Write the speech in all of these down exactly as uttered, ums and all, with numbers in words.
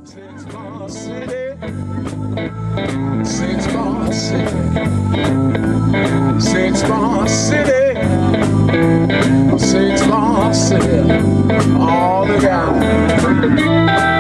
Six bar city, six bar city, six bar city, six bar city, all together.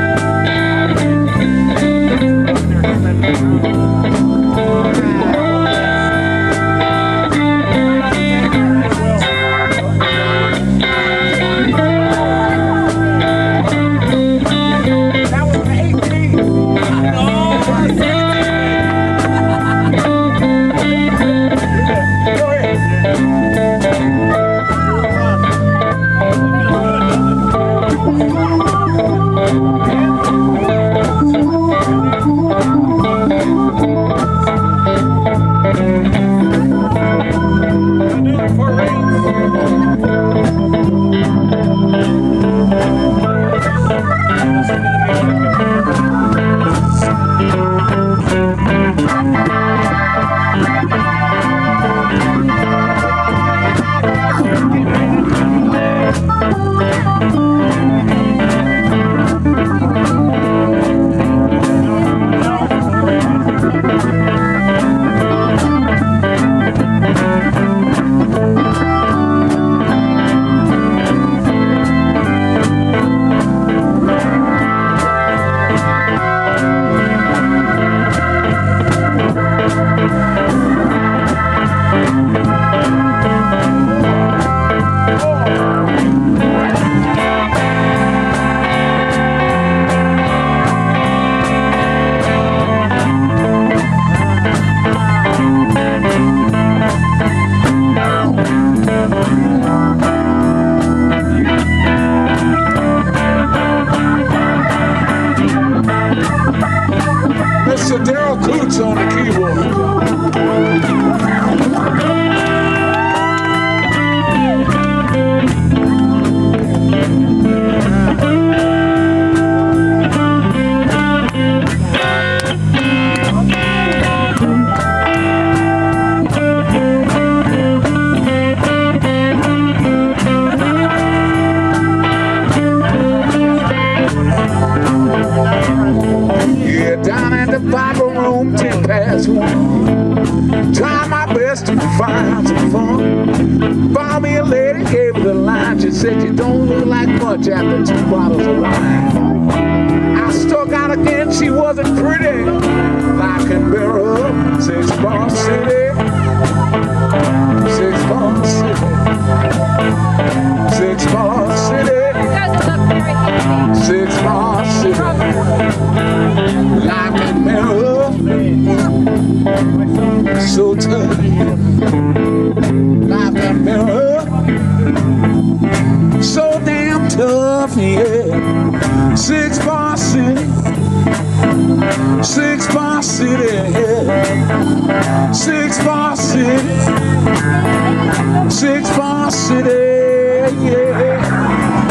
On the keyboard. Try my best to find some fun. Found me a lady, gave her the line. She said, you don't look like much after two bottles of wine. I struck out again, she wasn't pretty. I can bear her up. Six bar city, six bar city, six bar city, six bar city. I can bear her up. So tough, like a mirror, so damn tough, yeah. Six bar city, six bar city, yeah. Six bar city, six bar city, yeah.